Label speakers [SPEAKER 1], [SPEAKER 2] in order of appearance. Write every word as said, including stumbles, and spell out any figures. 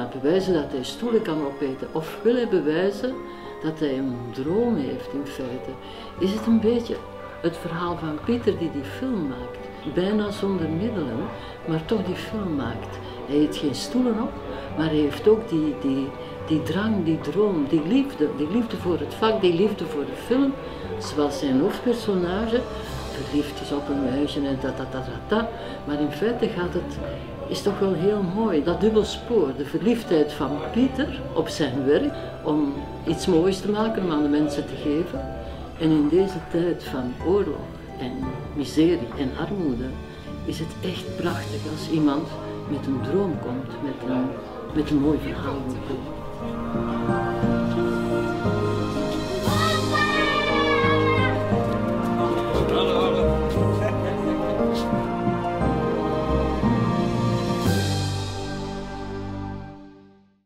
[SPEAKER 1] bewijzen dat hij stoelen kan opeten? Of wil hij bewijzen dat hij een droom heeft in feite? Is het een beetje het verhaal van Pieter die die film maakt? Bijna zonder middelen, maar toch die film maakt. Hij eet geen stoelen op, maar hij heeft ook die, die, die drang, die droom, die liefde. Die liefde voor het vak, die liefde voor de film. Zoals zijn hoofdpersonage verliefd is op een meisje en ta ta ta ta ta. Maar in feite gaat het, is toch wel heel mooi. Dat dubbel spoor, de verliefdheid van Pieter op zijn werk om iets moois te maken, om aan de mensen te geven. En in deze tijd van oorlog en miserie en armoede is het echt prachtig als iemand met een droom komt, met een, met een mooi verhaal moet doen.